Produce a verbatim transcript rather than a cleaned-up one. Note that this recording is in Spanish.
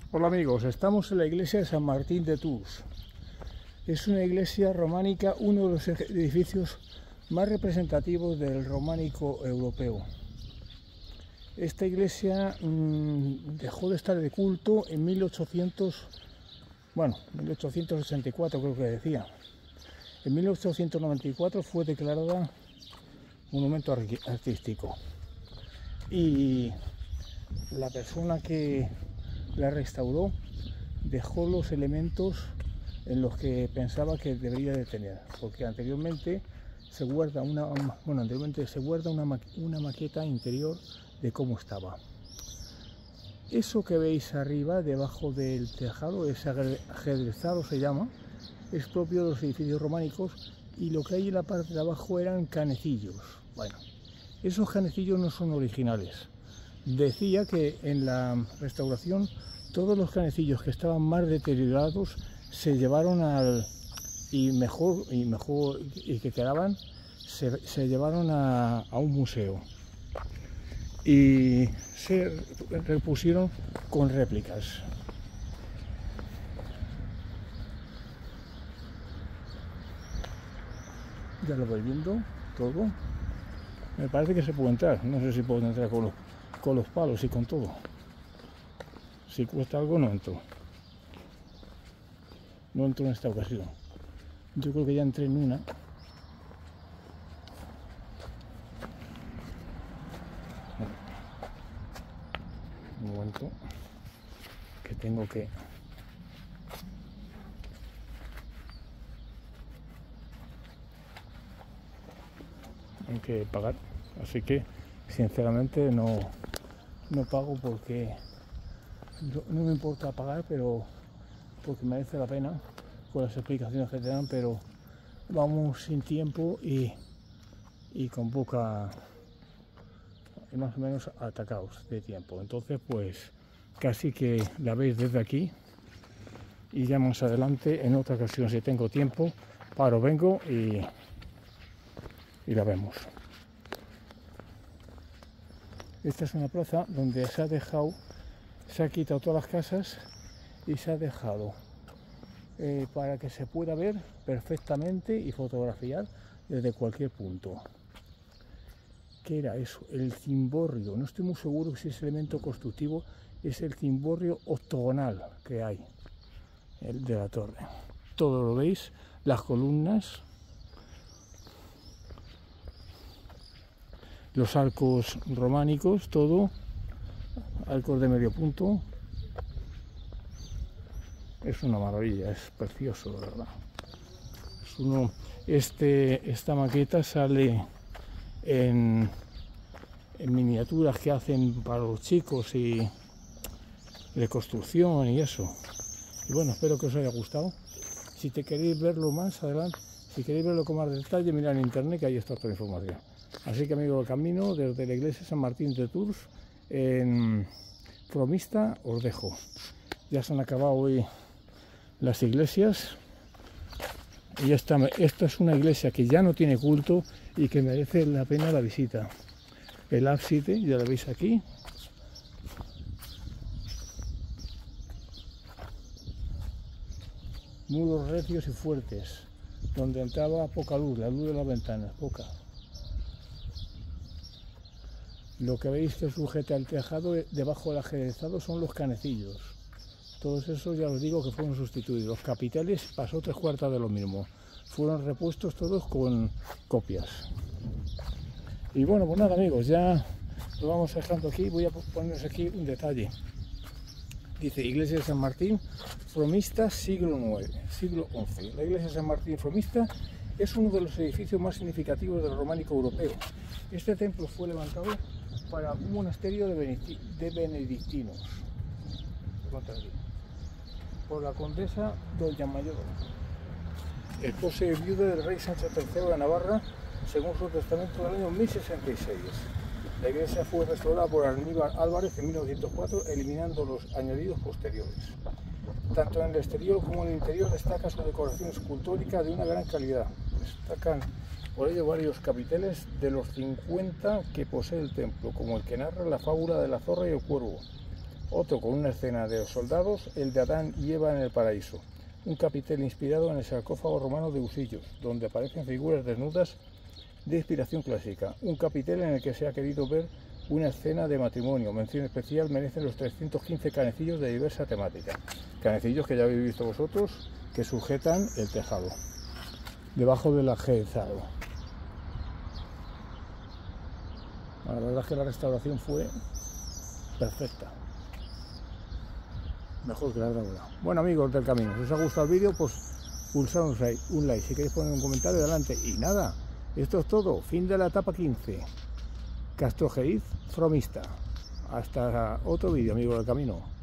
Hola amigos, estamos en la iglesia de San Martín de Tours. Es una iglesia románica, uno de los edificios más representativos del románico europeo. Esta iglesia mmm, dejó de estar de culto en mil ochocientos, bueno, mil ochocientos ochenta y cuatro creo que decía. En mil ochocientos noventa y cuatro fue declarada monumento artístico y la persona que la restauró dejó los elementos en los que pensaba que debería de tener, porque anteriormente se guarda una bueno anteriormente se guarda una, ma una maqueta interior de cómo estaba. Eso que veis arriba debajo del tejado, ese ajedrezado se llama, es propio de los edificios románicos, y lo que hay en la parte de abajo eran canecillos. Bueno, esos canecillos no son originales. Decía que en la restauración todos los canecillos que estaban más deteriorados se llevaron al y mejor y mejor y que quedaban se, se llevaron a, a un museo y se repusieron con réplicas. Ya lo voy viendo todo. Me parece que se puede entrar. No sé si puedo entrar con los con los palos y con todo. Si cuesta algo no entro. No entro en esta ocasión. Yo creo que ya entré en una. Un momento. Que tengo que... Hay que pagar. Así que, sinceramente, no... No pago porque no me importa pagar, pero porque merece la pena con las explicaciones que te dan, pero vamos sin tiempo y, y con poca, y más o menos atacados de tiempo. Entonces, pues casi que la veis desde aquí y ya más adelante, en otra ocasión, si tengo tiempo, paro, vengo y, y la vemos. Esta es una plaza donde se ha dejado, se ha quitado todas las casas y se ha dejado eh, para que se pueda ver perfectamente y fotografiar desde cualquier punto. ¿Qué era eso? El cimborrio. No estoy muy seguro si ese elemento constructivo es el cimborrio octogonal que hay, el de la torre. Todo lo veis, las columnas, los arcos románicos, todo, arcos de medio punto. Es una maravilla, es precioso, la verdad. Es uno, este, esta maqueta sale en, en miniaturas que hacen para los chicos y de construcción y eso. Y bueno, espero que os haya gustado. Si te queréis verlo más adelante, si queréis verlo con más detalle, mirad en internet que ahí está toda la información. Así que, amigo, el camino desde la iglesia de San Martín de Tours en Fromista os dejo. Ya se han acabado hoy las iglesias y esta, esta es una iglesia que ya no tiene culto y que merece la pena la visita. El ábside, ya lo veis aquí. Muros recios y fuertes, donde entraba poca luz, la luz de las ventanas, poca. Lo que veis que sujeta el tejado debajo del ajedrezado son los canecillos. Todos esos ya os digo que fueron sustituidos. Los capiteles pasó tres cuartas de lo mismo. Fueron repuestos todos con copias. Y bueno, pues nada, amigos, ya lo vamos dejando aquí. Voy a poneros aquí un detalle. Dice Iglesia de San Martín, Fromista, siglo nueve, siglo once. La Iglesia de San Martín Fromista es uno de los edificios más significativos del románico europeo. Este templo fue levantado para un monasterio de, benedicti de benedictinos por la condesa Doña Mayor, esposa y viuda del rey Sancho tercero de Navarra, según su testamento del año mil sesenta y seis. La iglesia fue restaurada por Aníbal Álvarez en mil novecientos cuatro, eliminando los añadidos posteriores. Tanto en el exterior como en el interior destaca su decoración escultórica de una gran calidad. Destacan por ello varios capiteles de los cincuenta que posee el templo, como el que narra la fábula de la zorra y el cuervo. Otro con una escena de los soldados, el de Adán y Eva en el paraíso. Un capitel inspirado en el sarcófago romano de Usillos, donde aparecen figuras desnudas de inspiración clásica. Un capitel en el que se ha querido ver una escena de matrimonio. Mención especial merecen los trescientos quince canecillos de diversa temática. Canecillos que ya habéis visto vosotros, que sujetan el tejado, debajo del ajedrezado. La verdad es que la restauración fue perfecta. Mejor que la de ahora. Bueno, amigos del camino, si os ha gustado el vídeo, pues pulsad un like, un like. Si queréis poner un comentario, adelante. Y nada, esto es todo. Fin de la etapa quince. Castrojeriz Fromista. Hasta otro vídeo, amigos del camino.